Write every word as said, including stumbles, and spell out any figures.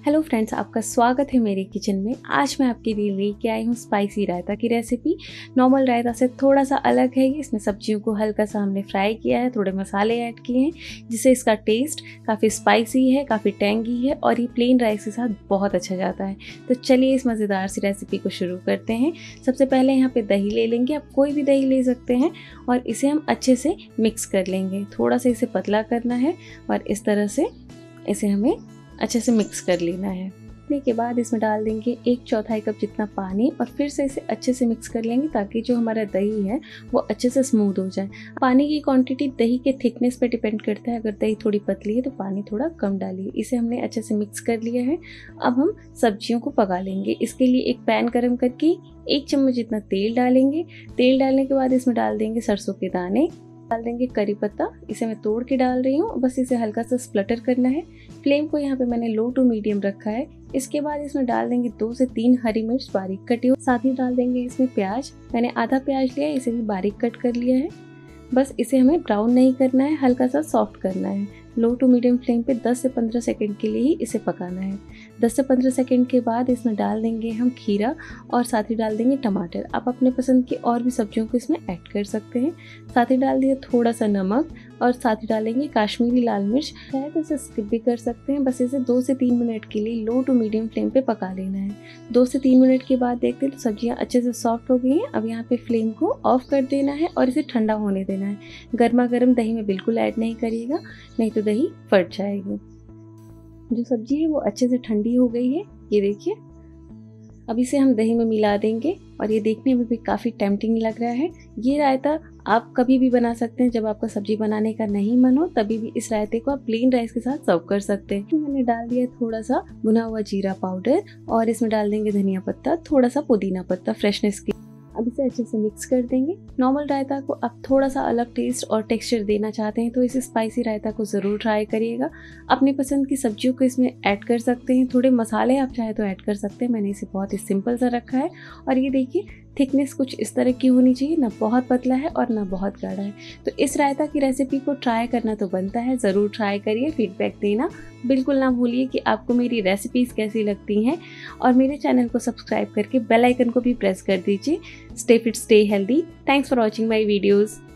Hello friends, आपका स्वागत है मेरे किचन में। आज मैं आपके लिए लेके आई हूँ स्पाइसी रायता की रेसिपी। नॉर्मल रायता से थोड़ा सा अलग है ये। इसमें सब्जियों को हल्का सा हमने फ्राई किया है, थोड़े मसाले ऐड किए हैं जिससे इसका टेस्ट काफ़ी स्पाइसी है, काफ़ी टेंगी है और ये प्लेन राइस के साथ बहुत अच्छा जाता है। तो चलिए इस मज़ेदार सी रेसिपी को शुरू करते हैं। सबसे पहले यहाँ पर दही ले लेंगे, आप कोई भी दही ले सकते हैं और इसे हम अच्छे से मिक्स कर लेंगे। थोड़ा सा इसे पतला करना है और इस तरह से इसे हमें अच्छे से मिक्स कर लेना है। फिर के बाद इसमें डाल देंगे एक चौथाई कप जितना पानी और फिर से इसे अच्छे से मिक्स कर लेंगे ताकि जो हमारा दही है वो अच्छे से स्मूथ हो जाए। पानी की क्वांटिटी दही के थिकनेस पे डिपेंड करता है। अगर दही थोड़ी पतली है तो पानी थोड़ा कम डालिए। इसे हमने अच्छे से मिक्स कर लिया है। अब हम सब्जियों को पका लेंगे। इसके लिए एक पैन गर्म करके एक चम्मच जितना तेल डालेंगे। तेल डालने के बाद इसमें डाल देंगे सरसों के दाने, डाल देंगे करी पत्ता। इसे मैं तोड़ के डाल रही हूँ, बस इसे हल्का सा स्प्लटर करना है। फ्लेम को यहाँ पे मैंने लो टू मीडियम रखा है। इसके बाद इसमें डाल देंगे दो से तीन हरी मिर्च बारीक कटी हुई, साथ ही डाल देंगे इसमें प्याज। मैंने आधा प्याज लिया है, इसे भी बारीक कट कर लिया है। बस इसे हमें ब्राउन नहीं करना है, हल्का सा सॉफ्ट करना है। लो टू मीडियम फ्लेम पे दस से पंद्रह सेकंड के लिए ही इसे पकाना है। दस से पंद्रह सेकंड के बाद इसमें डाल देंगे हम खीरा और साथ ही डाल देंगे टमाटर। आप अपने पसंद की और भी सब्जियों को इसमें ऐड कर सकते हैं। साथ ही डाल दिया थोड़ा सा नमक और साथ ही डालेंगे काश्मीरी लाल मिर्च। शायद इसे स्किप भी कर सकते हैं। बस इसे दो से तीन मिनट के लिए लो टू मीडियम फ्लेम पे पका लेना है। दो से तीन मिनट के बाद देखते हैं तो सब्जियां अच्छे से सॉफ्ट हो गई हैं। अब यहाँ पे फ्लेम को ऑफ कर देना है और इसे ठंडा होने देना है। गर्मा गर्म दही में बिल्कुल ऐड नहीं करिएगा, नहीं तो दही फट जाएगी। जो सब्जी है वो अच्छे से ठंडी हो गई है, ये देखिए। अब इसे हम दही में मिला देंगे और ये देखने में भी काफ़ी टेम्पटिंग लग रहा है। ये रायता आप कभी भी बना सकते हैं, जब आपका सब्जी बनाने का नहीं मन हो तभी भी इस रायते को आप प्लेन राइस के साथ सर्व कर सकते हैं। मैंने डाल दिया थोड़ा सा भुना हुआ जीरा पाउडर और इसमें डाल देंगे धनिया पत्ता, थोड़ा सा पुदीना पत्ता फ्रेशनेस की। अब इसे अच्छे से मिक्स कर देंगे। नॉर्मल रायता को आप थोड़ा सा अलग टेस्ट और टेक्सचर देना चाहते हैं तो इस स्पाइसी रायता को ज़रूर ट्राई करिएगा। अपनी पसंद की सब्जियों को इसमें ऐड कर सकते हैं, थोड़े मसाले आप चाहे तो ऐड कर सकते हैं। मैंने इसे बहुत ही सिंपल सा रखा है और ये देखिए थिकनेस कुछ इस तरह की होनी चाहिए, ना बहुत पतला है और ना बहुत गाढ़ा है। तो इस रायता की रेसिपी को ट्राई करना तो बनता है, ज़रूर ट्राई करिए, फीडबैक देना बिल्कुल ना भूलिए कि आपको मेरी रेसिपीज़ कैसी लगती हैं। और मेरे चैनल को सब्सक्राइब करके बेल आइकन को भी प्रेस कर दीजिए। Stay fit, stay healthy. Thanks for watching my videos.